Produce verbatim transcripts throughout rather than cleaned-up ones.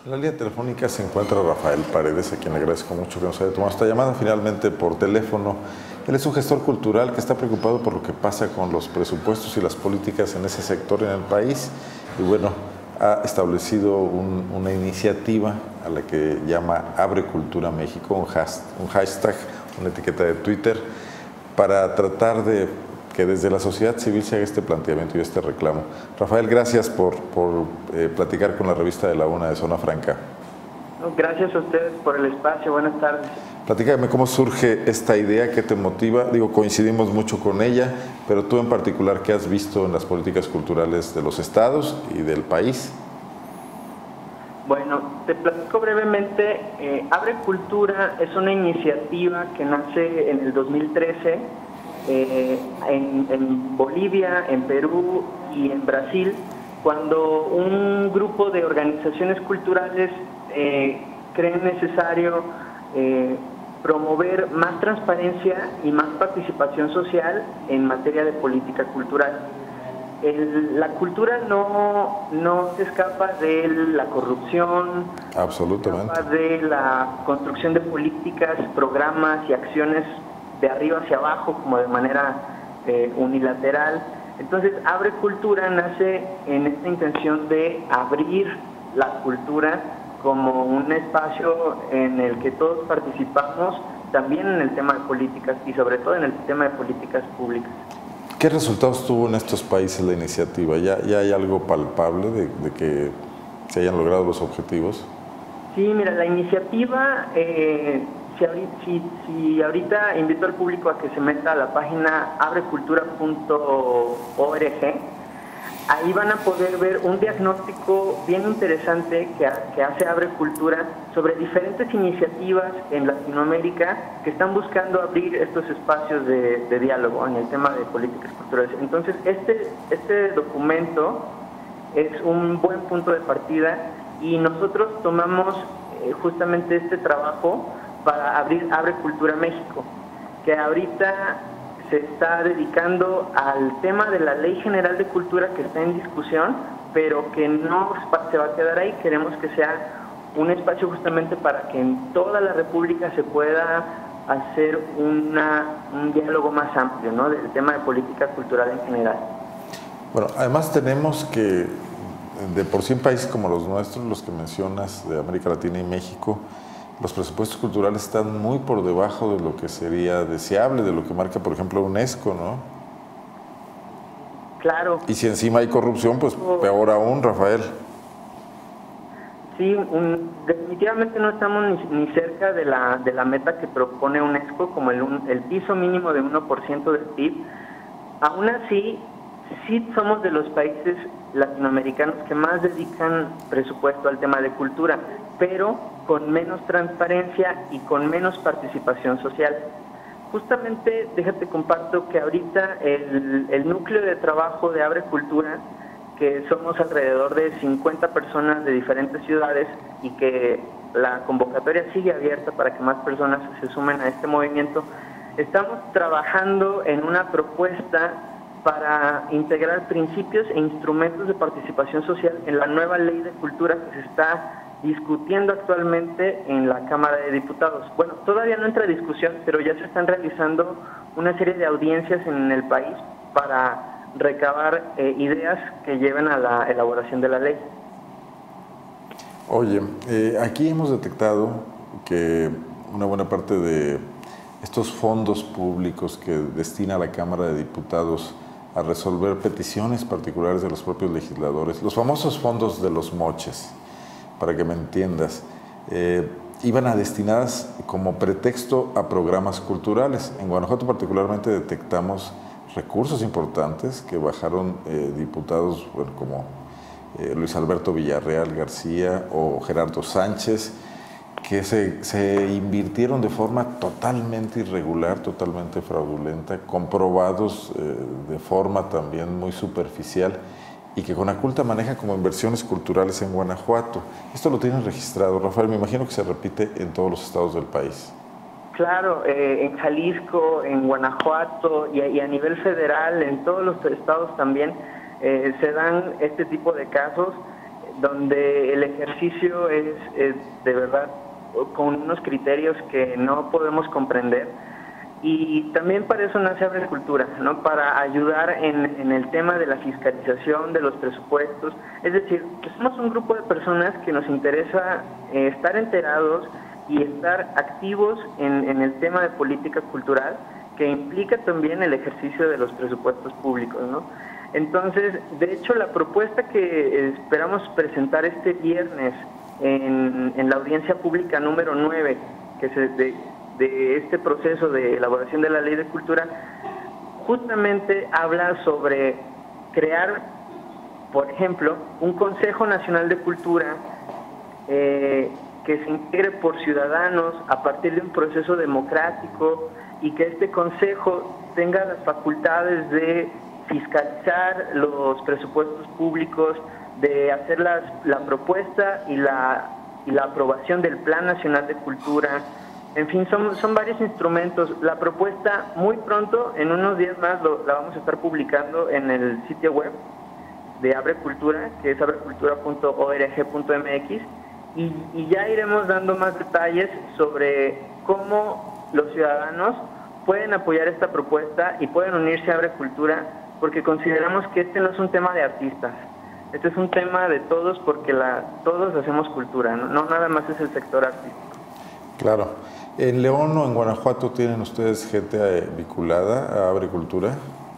En la línea telefónica se encuentra Rafael Paredes, a quien le agradezco mucho que nos haya tomado esta llamada finalmente por teléfono. Él es un gestor cultural que está preocupado por lo que pasa con los presupuestos y las políticas en ese sector en el país. Y bueno, ha establecido un, una iniciativa a la que llama Abre Cultura México, un, has, un hashtag, una etiqueta de Twitter, para tratar de que desde la sociedad civil se haga este planteamiento y este reclamo. Rafael, gracias por, por eh, platicar con la revista de la UNA de Zona Franca. Gracias a ustedes por el espacio, buenas tardes. Platícame cómo surge esta idea, qué te motiva. Digo, coincidimos mucho con ella, pero tú en particular, ¿qué has visto en las políticas culturales de los estados y del país? Bueno, te platico brevemente. Eh, Abre Cultura es una iniciativa que nace en el dos mil trece eh, en, en Bolivia, en Perú y en Brasil, cuando un grupo de organizaciones culturales eh, creen necesario eh, promover más transparencia y más participación social en materia de política cultural. El, la cultura no, no se escapa de la corrupción, absolutamente, se escapa de la construcción de políticas, programas y acciones de arriba hacia abajo, como de manera eh, unilateral. Entonces, Abre Cultura nace en esta intención de abrir la cultura como un espacio en el que todos participamos, también en el tema de políticas y sobre todo en el tema de políticas públicas. ¿Qué resultados tuvo en estos países la iniciativa? ¿Ya, ya hay algo palpable de, de que se hayan logrado los objetivos? Sí, mira, la iniciativa, eh, si, ahorita, si, si ahorita invito al público a que se meta a la página abre cultura punto org, ahí van a poder ver un diagnóstico bien interesante que, que hace Abre Cultura sobre diferentes iniciativas en Latinoamérica que están buscando abrir estos espacios de, de diálogo en el tema de políticas culturales. Entonces, este, este documento es un buen punto de partida y nosotros tomamos eh, justamente este trabajo para abrir Abre Cultura México, que ahorita se está dedicando al tema de la Ley General de Cultura que está en discusión, pero que no se va a quedar ahí. Queremos que sea un espacio justamente para que en toda la República se pueda hacer una, un diálogo más amplio, ¿no?, del tema de política cultural en general. Bueno, además tenemos que, de por sí en países como los nuestros, los que mencionas, de América Latina y México, los presupuestos culturales están muy por debajo de lo que sería deseable, de lo que marca, por ejemplo, UNESCO, ¿no? Claro. Y si encima hay corrupción, pues peor aún, Rafael. Sí, un, definitivamente no estamos ni, ni cerca de la, de la meta que propone UNESCO, como el, un, el piso mínimo de uno por ciento del P I B. Aún así, sí somos de los países latinoamericanos que más dedican presupuesto al tema de cultura, pero con menos transparencia y con menos participación social. Justamente, déjate comparto que ahorita el, el núcleo de trabajo de Abre Cultura, que somos alrededor de cincuenta personas de diferentes ciudades y que la convocatoria sigue abierta para que más personas se sumen a este movimiento, estamos trabajando en una propuesta para integrar principios e instrumentos de participación social en la nueva Ley de Cultura que se está discutiendo actualmente en la Cámara de Diputados. Bueno, todavía no entra a discusión, pero ya se están realizando una serie de audiencias en el país para recabar eh, ideas que lleven a la elaboración de la ley. Oye, eh, aquí hemos detectado que una buena parte de estos fondos públicos que destina la Cámara de Diputados a resolver peticiones particulares de los propios legisladores, los famosos fondos de los moches, para que me entiendas, eh, iban a destinadas como pretexto a programas culturales. En Guanajuato particularmente detectamos recursos importantes que bajaron eh, diputados bueno, como eh, Luis Alberto Villarreal García o Gerardo Sánchez, que se, se invirtieron de forma totalmente irregular, totalmente fraudulenta, comprobados eh, de forma también muy superficial, y que Conaculta maneja como inversiones culturales en Guanajuato. Esto lo tienen registrado, Rafael, me imagino que se repite en todos los estados del país. Claro, eh, en Jalisco, en Guanajuato y, y a nivel federal, en todos los estados también eh, se dan este tipo de casos. donde el ejercicio es, es de verdad con unos criterios que no podemos comprender. Y también para eso nace Abre Cultura, ¿no? Para ayudar en, en el tema de la fiscalización de los presupuestos. Es decir, que somos un grupo de personas que nos interesa eh, estar enterados y estar activos en, en el tema de política cultural, que implica también el ejercicio de los presupuestos públicos, ¿no? Entonces, de hecho, la propuesta que esperamos presentar este viernes en, en la audiencia pública número nueve, que se de, de este proceso de elaboración de la Ley de Cultura, justamente habla sobre crear, por ejemplo, un Consejo Nacional de Cultura eh, que se integre por ciudadanos a partir de un proceso democrático y que este consejo tenga las facultades de fiscalizar los presupuestos públicos, de hacer las, la propuesta y la, y la aprobación del Plan Nacional de Cultura. En fin, son, son varios instrumentos. La propuesta muy pronto, en unos días más, lo, la vamos a estar publicando en el sitio web de Abre Cultura, que es abre cultura punto org punto m x, y, y ya iremos dando más detalles sobre cómo los ciudadanos pueden apoyar esta propuesta y pueden unirse a Abre Cultura, porque consideramos que este no es un tema de artistas, este es un tema de todos, porque la, todos hacemos cultura, ¿no? No nada más es el sector artístico. Claro. ¿En León o en Guanajuato tienen ustedes gente vinculada a Abre Cultura?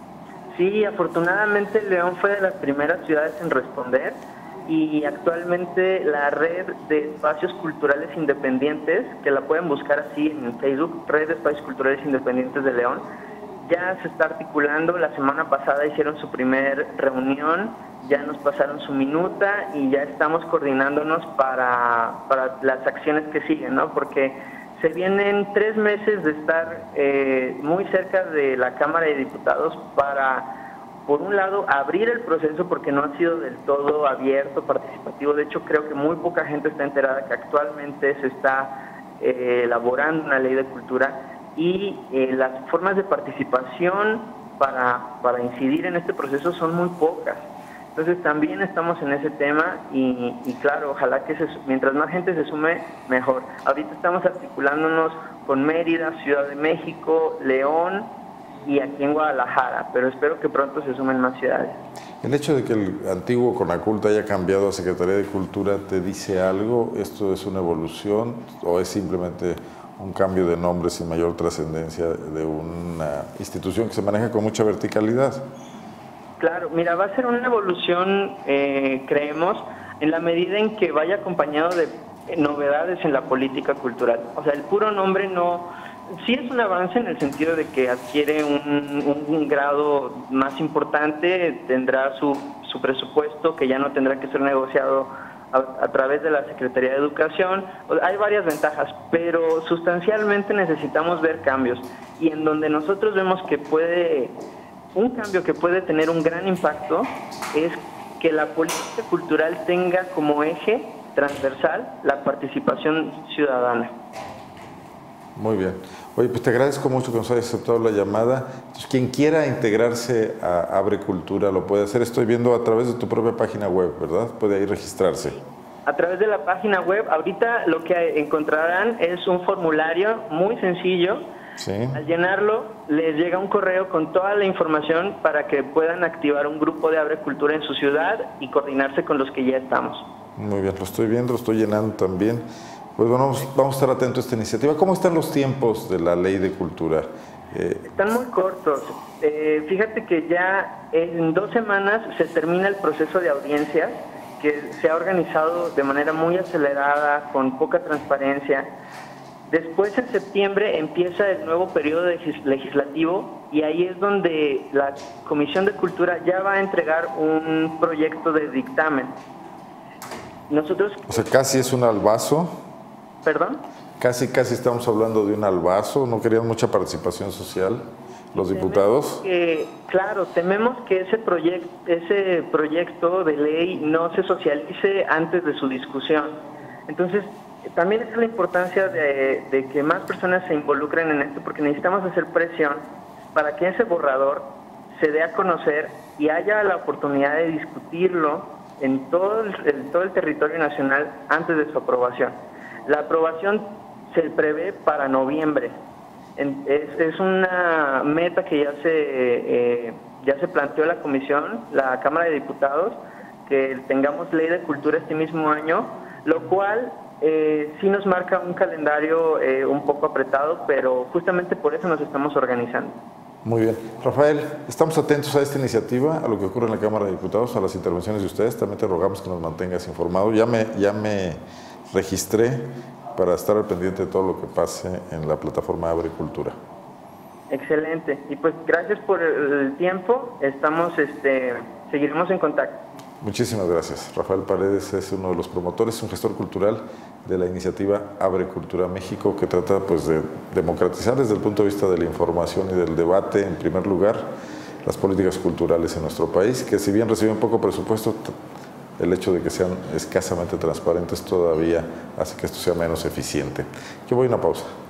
Sí, afortunadamente León fue de las primeras ciudades en responder, y actualmente la red de espacios culturales independientes, que la pueden buscar así en Facebook, Red de Espacios Culturales Independientes de León, ya se está articulando. La semana pasada hicieron su primer reunión, ya nos pasaron su minuta y ya estamos coordinándonos para, para las acciones que siguen, ¿no? Porque se vienen tres meses de estar eh, muy cerca de la Cámara de Diputados para, por un lado, abrir el proceso, porque no ha sido del todo abierto, participativo. De hecho, creo que muy poca gente está enterada que actualmente se está eh, elaborando una ley de cultura, y eh, las formas de participación para, para incidir en este proceso son muy pocas. Entonces también estamos en ese tema y, y claro, ojalá que se, mientras más gente se sume, mejor. Ahorita estamos articulándonos con Mérida, Ciudad de México, León y aquí en Guadalajara, pero espero que pronto se sumen más ciudades. ¿El hecho de que el antiguo CONACULTA haya cambiado a Secretaría de Cultura te dice algo? ¿Esto es una evolución o es simplemente un cambio de nombre sin mayor trascendencia de una institución que se maneja con mucha verticalidad? Claro, mira, va a ser una evolución, eh, creemos, en la medida en que vaya acompañado de novedades en la política cultural. O sea, el puro nombre no... Sí es un avance en el sentido de que adquiere un, un, un grado más importante, tendrá su, su presupuesto, que ya no tendrá que ser negociado a, a través de la Secretaría de Educación. Hay varias ventajas, pero sustancialmente necesitamos ver cambios. Y en donde nosotros vemos que puede... Un cambio que puede tener un gran impacto es que la política cultural tenga como eje transversal la participación ciudadana. Muy bien. Oye, pues te agradezco mucho que nos hayas aceptado la llamada. Entonces, quien quiera integrarse a Abre Cultura lo puede hacer. Estoy viendo a través de tu propia página web, ¿verdad? Puede ahí registrarse. A través de la página web. Ahorita lo que encontrarán es un formulario muy sencillo. Sí. Al llenarlo, les llega un correo con toda la información para que puedan activar un grupo de Abre Cultura en su ciudad y coordinarse con los que ya estamos. Muy bien, lo estoy viendo, lo estoy llenando también. Pues bueno, vamos, vamos a estar atentos a esta iniciativa. ¿Cómo están los tiempos de la Ley de Cultura? Eh... Están muy cortos. Eh, fíjate que ya en dos semanas se termina el proceso de audiencias, que se ha organizado de manera muy acelerada, con poca transparencia. Después, en septiembre, empieza el nuevo periodo legislativo y ahí es donde la Comisión de Cultura ya va a entregar un proyecto de dictamen. Nosotros... O sea, casi es un albazo. ¿Perdón? Casi, casi estamos hablando de un albazo. ¿No querían mucha participación social los diputados? Que, claro, tememos que ese, proyect, ese proyecto de ley no se socialice antes de su discusión. Entonces, también es la importancia de, de que más personas se involucren en esto, porque necesitamos hacer presión para que ese borrador se dé a conocer y haya la oportunidad de discutirlo en todo el, en todo el territorio nacional antes de su aprobación. La aprobación se prevé para noviembre. En, es, es una meta que ya se, eh, ya se planteó la Comisión, la Cámara de Diputados, que tengamos ley de cultura este mismo año, lo cual eh, sí nos marca un calendario eh, un poco apretado, pero justamente por eso nos estamos organizando. Muy bien. Rafael, estamos atentos a esta iniciativa, a lo que ocurre en la Cámara de Diputados, a las intervenciones de ustedes. También te rogamos que nos mantengas informado. Ya me, ya me registré para estar al pendiente de todo lo que pase en la plataforma Abre Cultura. Excelente. Y pues gracias por el tiempo. Estamos, este, seguiremos en contacto. Muchísimas gracias. Rafael Paredes es uno de los promotores, un gestor cultural de la iniciativa Abre Cultura México, que trata pues de democratizar desde el punto de vista de la información y del debate, en primer lugar, las políticas culturales en nuestro país, que si bien reciben poco presupuesto, el hecho de que sean escasamente transparentes todavía hace que esto sea menos eficiente. Yo voy a una pausa.